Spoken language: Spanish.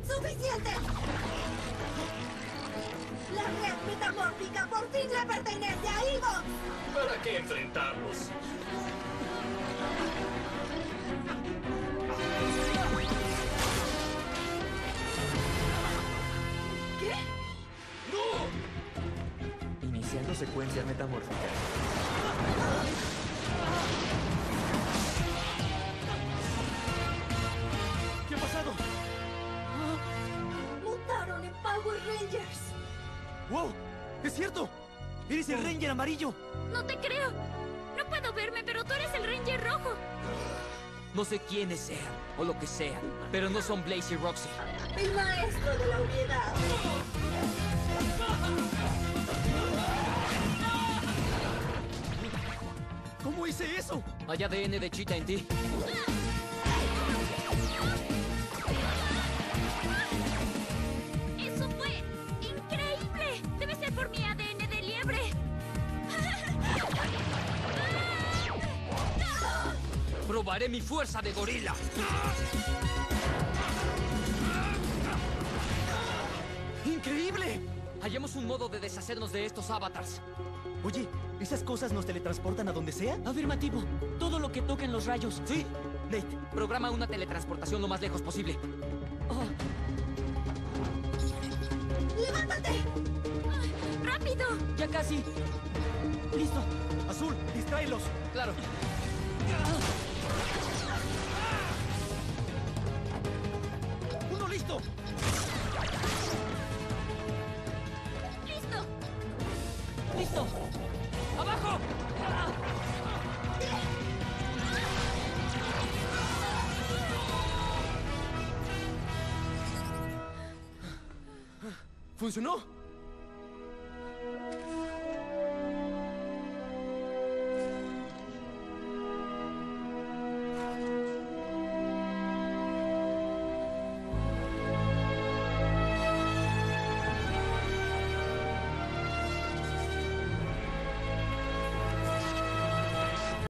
¡Suficiente! La red metamórfica por fin le pertenece a Evox. ¿Para qué enfrentarlos? ¿Qué? ¡No! Iniciando secuencia metamórfica. ¿Qué ha pasado? Mutaron en Power Rangers. ¡Wow! ¡Es cierto! ¡Eres el Ranger amarillo! No te creo. No puedo verme, pero tú eres el Ranger rojo. No sé quiénes sean, o lo que sean, pero no son Blaze y Roxy. El maestro de la obviedad. ¿Cómo hice eso? Hay ADN de Cheetah en ti. ¡Eso fue increíble! Debe ser por mi ADN de liebre. Probaré mi fuerza de gorila. ¡Increíble! Hallemos un modo de deshacernos de estos avatars. Oye, ¿esas cosas nos teletransportan a donde sea? Afirmativo. Todo lo que toquen los rayos. Sí. Nate, Programa una teletransportación lo más lejos posible. Oh, ¡Levántate! ¡Rápido! ya casi. Listo. Azul, distráelos. Claro. ¡Uno listo! ¡Listo! Listo. ¡Abajo! ¿Funcionó?